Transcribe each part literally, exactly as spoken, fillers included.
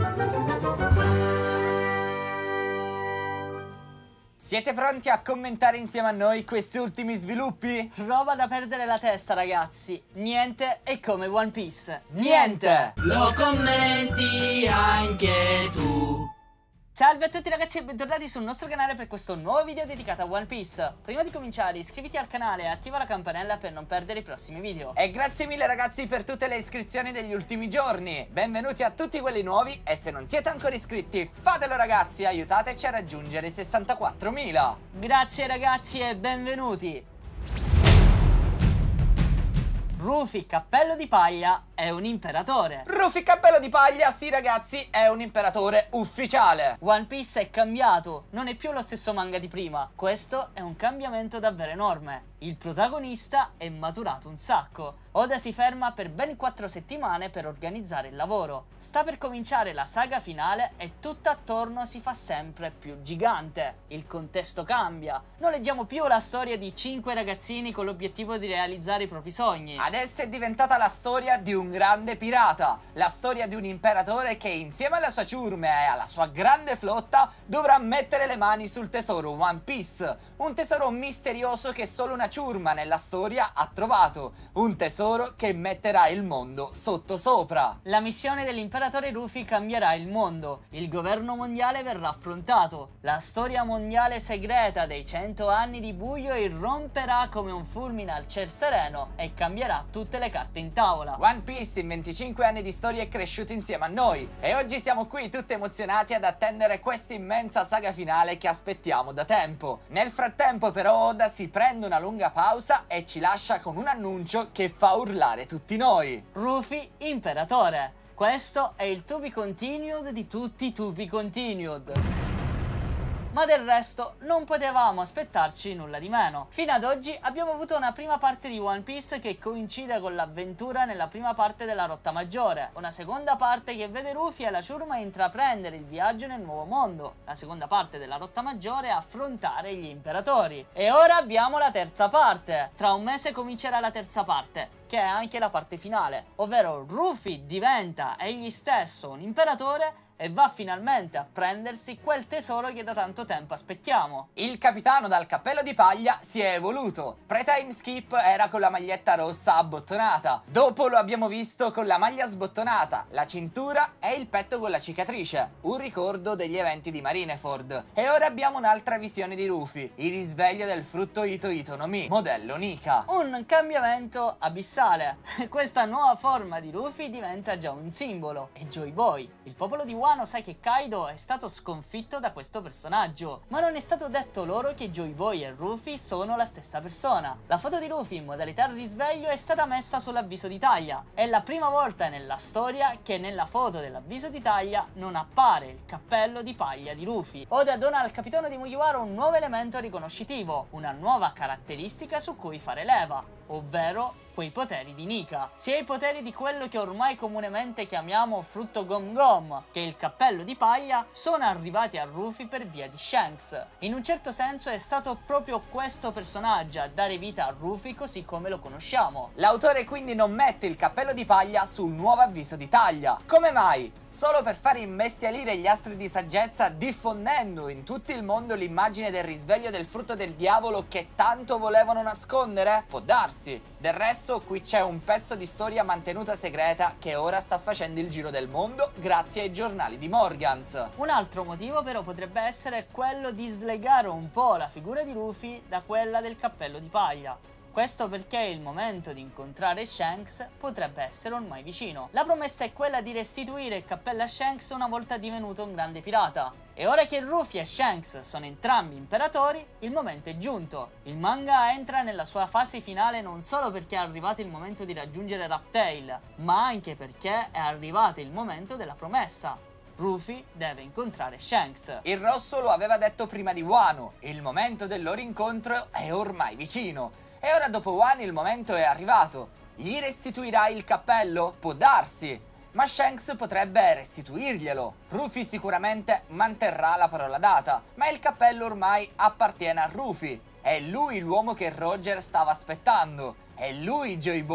Siete pronti a commentare insieme a noi questi ultimi sviluppi? Roba da perdere la testa, ragazzi. Niente è come One Piece. Niente! Lo commenti anche tu. Salve a tutti ragazzi e bentornati sul nostro canale per questo nuovo video dedicato a One Piece. Prima di cominciare iscriviti al canale e attiva la campanella per non perdere i prossimi video. E grazie mille ragazzi per tutte le iscrizioni degli ultimi giorni. Benvenuti a tutti quelli nuovi e se non siete ancora iscritti fatelo ragazzi, aiutateci a raggiungere i sessantaquattromila. Grazie ragazzi e benvenuti. Rufy Cappello di Paglia è un imperatore. Rufy Cappello di Paglia, sì ragazzi, è un imperatore ufficiale. One Piece è cambiato, non è più lo stesso manga di prima. Questo è un cambiamento davvero enorme. Il protagonista è maturato un sacco. Oda si ferma per ben quattro settimane per organizzare il lavoro. Sta per cominciare la saga finale e tutto attorno si fa sempre più gigante. Il contesto cambia. Non leggiamo più la storia di cinque ragazzini con l'obiettivo di realizzare i propri sogni. Adesso è diventata la storia di un grande pirata. La storia di un imperatore che insieme alla sua ciurma e alla sua grande flotta dovrà mettere le mani sul tesoro One Piece. Un tesoro misterioso che solo una ciurma nella storia ha trovato. Un tesoro che metterà il mondo sottosopra. La missione dell'imperatore Rufy cambierà il mondo. Il governo mondiale verrà affrontato. La storia mondiale segreta dei cento anni di buio irromperà come un fulmine al ciel sereno e cambierà tutte le carte in tavola. One Piece in venticinque anni di storia è cresciuto insieme a noi e oggi siamo qui tutti emozionati ad attendere questa immensa saga finale che aspettiamo da tempo. Nel frattempo però Oda si prende una lunga pausa e ci lascia con un annuncio che fa urlare tutti noi. Rufy imperatore. Questo è il to be continued di tutti i to be continued. Ma del resto non potevamo aspettarci nulla di meno. Fino ad oggi abbiamo avuto una prima parte di One Piece che coincide con l'avventura nella prima parte della Rotta Maggiore, una seconda parte che vede Rufy e la ciurma intraprendere il viaggio nel nuovo mondo, la seconda parte della Rotta Maggiore affrontare gli imperatori. E ora abbiamo la terza parte. Tra un mese comincerà la terza parte, che è anche la parte finale, ovvero Rufy diventa egli stesso un imperatore e va finalmente a prendersi quel tesoro che da tanto tempo aspettiamo. Il capitano dal cappello di paglia si è evoluto. Pre-time skip era con la maglietta rossa abbottonata. Dopo lo abbiamo visto con la maglia sbottonata, la cintura e il petto con la cicatrice, un ricordo degli eventi di Marineford. E ora abbiamo un'altra visione di Rufy, il risveglio del frutto Ito Ito no Mi, modello Nika. Un cambiamento abissale. Questa nuova forma di Rufy diventa già un simbolo. E Joy Boy, il popolo di Wano sa che Kaido è stato sconfitto da questo personaggio, ma non è stato detto loro che Joy Boy e Rufy sono la stessa persona. La foto di Rufy in modalità risveglio è stata messa sull'avviso di taglia. È la prima volta nella storia che nella foto dell'avviso di taglia non appare il cappello di paglia di Rufy. Oda dona al capitano di Mugiwara un nuovo elemento riconoscitivo, una nuova caratteristica su cui fare leva, ovvero quei poteri di Nika, sia i poteri di quello che ormai comunemente chiamiamo frutto Gom Gom, che il cappello di paglia, sono arrivati a Rufy per via di Shanks. In un certo senso è stato proprio questo personaggio a dare vita a Rufy così come lo conosciamo. L'autore quindi non mette il cappello di paglia sul nuovo avviso di taglia. Come mai? Solo per far imbestialire gli astri di saggezza, diffondendo in tutto il mondo l'immagine del risveglio del frutto del diavolo che tanto volevano nascondere? Può darsi. Del resto qui c'è un pezzo di storia mantenuta segreta che ora sta facendo il giro del mondo grazie ai giornali di Morgans. Un altro motivo però potrebbe essere quello di slegare un po' la figura di Rufy da quella del cappello di paglia. Questo perché il momento di incontrare Shanks potrebbe essere ormai vicino. La promessa è quella di restituire il cappello a Shanks una volta divenuto un grande pirata. E ora che Rufy e Shanks sono entrambi imperatori, il momento è giunto. Il manga entra nella sua fase finale non solo perché è arrivato il momento di raggiungere Raftail, ma anche perché è arrivato il momento della promessa. Rufy deve incontrare Shanks. Il rosso lo aveva detto prima di Wano, il momento del loro incontro è ormai vicino. E ora dopo Wano il momento è arrivato. Gli restituirà il cappello? Può darsi, ma Shanks potrebbe restituirglielo. Rufy sicuramente manterrà la parola data, ma il cappello ormai appartiene a Rufy. È lui l'uomo che Roger stava aspettando. È lui Joy Boy.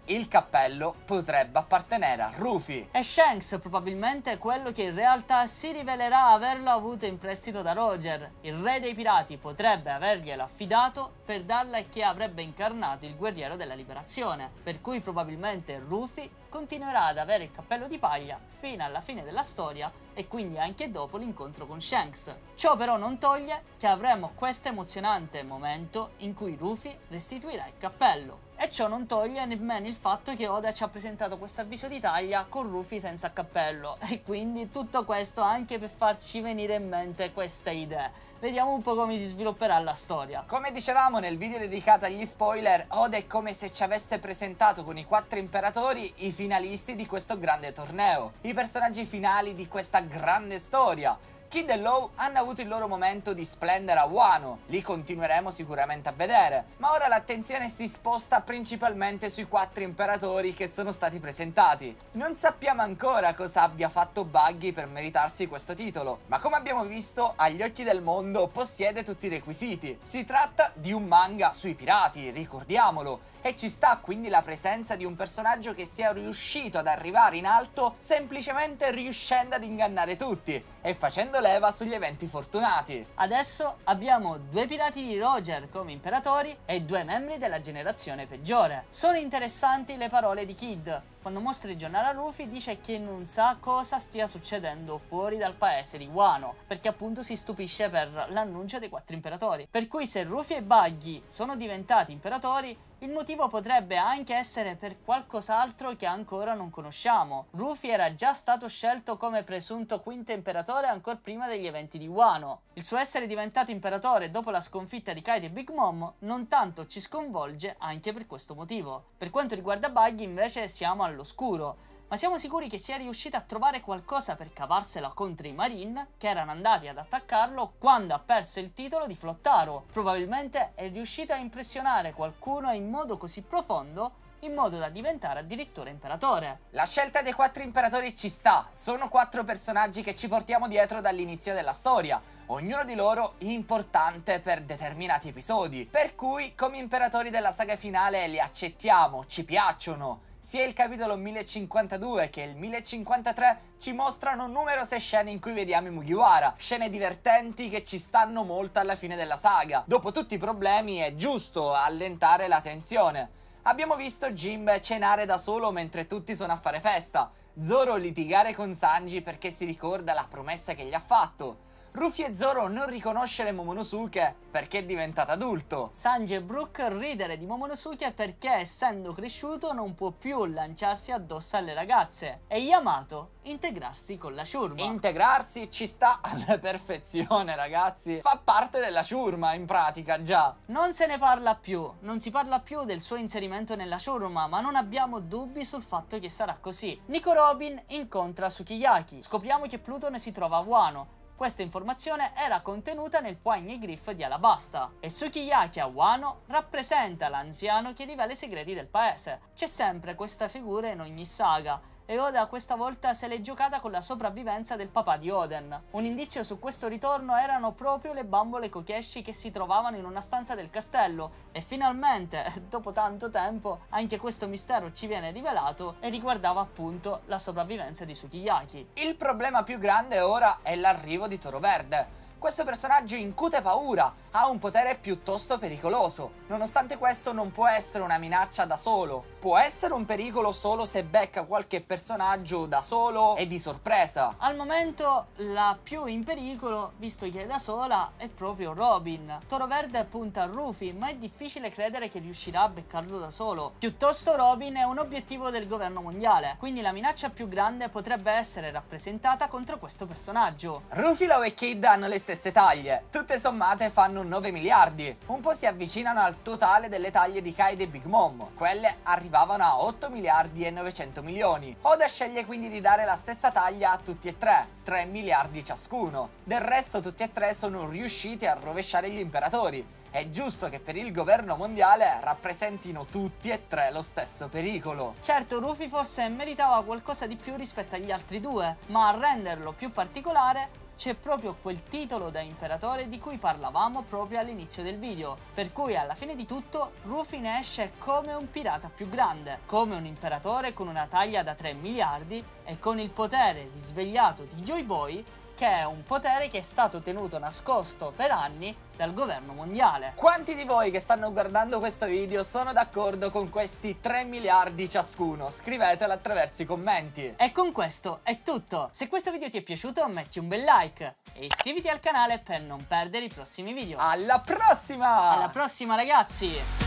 il cappello potrebbe appartenere a Rufy. E Shanks probabilmente è quello che in realtà si rivelerà averlo avuto in prestito da Roger. Il re dei pirati potrebbe averglielo affidato per darla a chi avrebbe incarnato il guerriero della liberazione, per cui probabilmente Rufy continuerà ad avere il cappello di paglia fino alla fine della storia e quindi anche dopo l'incontro con Shanks. Ciò però non toglie che avremo questo emozionante momento in cui Rufy restituirà il cappello. E ciò non toglie nemmeno il fatto che Oda ci ha presentato questo avviso di taglia con Rufy senza cappello, e quindi tutto questo anche per farci venire in mente queste idee. Vediamo un po' come si svilupperà la storia. Come dicevamo nel video dedicato agli spoiler, Oda è come se ci avesse presentato con i quattro imperatori i finalisti di questo grande torneo, i personaggi finali di questa grande storia. Kid e Law hanno avuto il loro momento di splendere a Wano, li continueremo sicuramente a vedere, ma ora l'attenzione si sposta principalmente sui quattro imperatori che sono stati presentati. Non sappiamo ancora cosa abbia fatto Buggy per meritarsi questo titolo, ma come abbiamo visto, agli occhi del mondo possiede tutti i requisiti. Si tratta di un manga sui pirati, ricordiamolo, e ci sta quindi la presenza di un personaggio che sia riuscito ad arrivare in alto semplicemente riuscendo ad ingannare tutti e facendo leva sugli eventi fortunati. Adesso abbiamo due pirati di Roger come imperatori e due membri della generazione peggiore. Sono interessanti le parole di Kid. Quando mostra il giornale a Rufy dice che non sa cosa stia succedendo fuori dal paese di Wano, perché appunto si stupisce per l'annuncio dei quattro imperatori. Per cui se Rufy e Buggy sono diventati imperatori, il motivo potrebbe anche essere per qualcos'altro che ancora non conosciamo. Rufy era già stato scelto come presunto quinto imperatore ancora prima degli eventi di Wano. Il suo essere diventato imperatore dopo la sconfitta di Kaido e Big Mom non tanto ci sconvolge anche per questo motivo. Per quanto riguarda Buggy invece siamo all'oscuro, ma siamo sicuri che sia riuscito a trovare qualcosa per cavarsela contro i Marine che erano andati ad attaccarlo quando ha perso il titolo di Flottaro. Probabilmente è riuscito a impressionare qualcuno in modo così profondo in modo da diventare addirittura imperatore. La scelta dei quattro imperatori ci sta, sono quattro personaggi che ci portiamo dietro dall'inizio della storia, ognuno di loro importante per determinati episodi, per cui come imperatori della saga finale li accettiamo, ci piacciono. Sia il capitolo mille cinquantadue che il mille cinquantatré ci mostrano numerose scene in cui vediamo i Mugiwara, scene divertenti che ci stanno molto alla fine della saga. Dopo tutti i problemi è giusto allentare la tensione. Abbiamo visto Jinbe cenare da solo mentre tutti sono a fare festa, Zoro litigare con Sanji perché si ricorda la promessa che gli ha fatto, Rufy e Zoro non riconoscere Momonosuke perché è diventato adulto, Sanji e Brook ridere di Momonosuke perché essendo cresciuto non può più lanciarsi addosso alle ragazze, e Yamato integrarsi con la ciurma. Integrarsi ci sta alla perfezione, ragazzi, fa parte della ciurma in pratica già. Non se ne parla più, non si parla più del suo inserimento nella ciurma, ma non abbiamo dubbi sul fatto che sarà così. Nico Robin incontra Sukiyaki, scopriamo che Pluton si trova a Wano. Questa informazione era contenuta nel Poneglyph di Alabasta, e Sukiyaki a Wano rappresenta l'anziano che rivela i segreti del paese. C'è sempre questa figura in ogni saga, e Oda questa volta se l'è giocata con la sopravvivenza del papà di Oden. Un indizio su questo ritorno erano proprio le bambole Kokeshi che si trovavano in una stanza del castello, e finalmente, dopo tanto tempo, anche questo mistero ci viene rivelato e riguardava appunto la sopravvivenza di Sukiyaki. Il problema più grande ora è l'arrivo di Toro Verde. Questo personaggio incute paura, ha un potere piuttosto pericoloso. Nonostante questo non può essere una minaccia da solo, può essere un pericolo solo se becca qualche personaggio da solo e di sorpresa. Al momento la più in pericolo, visto che è da sola, è proprio Robin. Toro Verde punta a Rufy, ma è difficile credere che riuscirà a beccarlo da solo. Piuttosto Robin è un obiettivo del governo mondiale, quindi la minaccia più grande potrebbe essere rappresentata contro questo personaggio. Rufy, Law e Kid hanno le stesse taglie, tutte sommate fanno nove miliardi, un po' si avvicinano al totale delle taglie di Kaido e Big Mom, quelle arrivavano a otto miliardi e novecento milioni. Oda sceglie quindi di dare la stessa taglia a tutti e tre, tre miliardi ciascuno. Del resto tutti e tre sono riusciti a rovesciare gli imperatori. È giusto che per il governo mondiale rappresentino tutti e tre lo stesso pericolo. Certo, Rufy forse meritava qualcosa di più rispetto agli altri due, ma a renderlo più particolare c'è proprio quel titolo da imperatore di cui parlavamo proprio all'inizio del video, per cui alla fine di tutto Rufy ne esce come un pirata più grande, come un imperatore con una taglia da tre miliardi e con il potere risvegliato di Joy Boy, che è un potere che è stato tenuto nascosto per anni dal governo mondiale. Quanti di voi che stanno guardando questo video sono d'accordo con questi tre miliardi ciascuno? Scrivetelo attraverso i commenti. E con questo è tutto. Se questo video ti è piaciuto metti un bel like e iscriviti al canale per non perdere i prossimi video. Alla prossima! Alla prossima ragazzi!